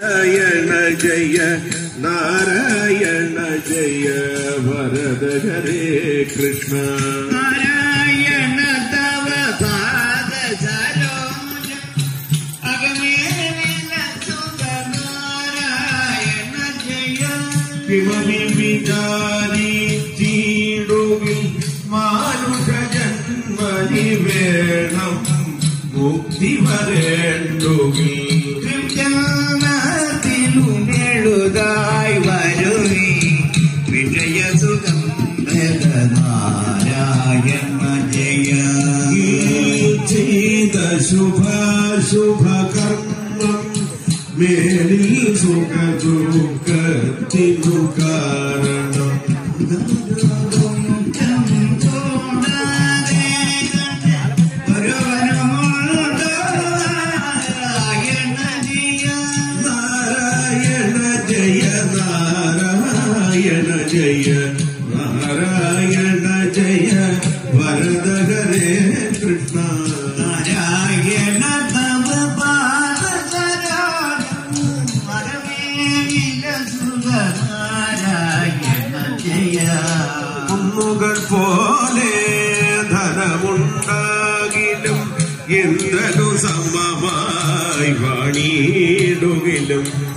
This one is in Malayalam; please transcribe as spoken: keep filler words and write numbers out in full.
നാരായണ ജയ നാരായണ ജയ വരദ ഹരേ കൃഷ്ണ നാരായണ തവ പാദ സരോജം അഗമേ വിലസുത നാരായണ ജയ കിമപി വിചാരിച്ചിടുവിൽ മാനുഷ ജന്മനി വേണം മുക്തി വരേണ്ടുവിൽ ായി വരുവി വിജയസുഖം നാരായണ ജയ ചെയ്ത ശുഭ ശുഭ കർമ്മം മേലിൽ സുഖ ദുഃഖത്തിനു കാരണം നാരായണ ജയ നാരായണ ജയ വരദ ഹരേ കൃഷ്ണ നാരായണ തവ പാദ സരോജം അഗമേ വിലസുത നാരായണ ജയ കുന്നുകൾ പോലെ ധനമുണ്ടാകിലും എന്തൊരു സമമായി വാണിടുകിലും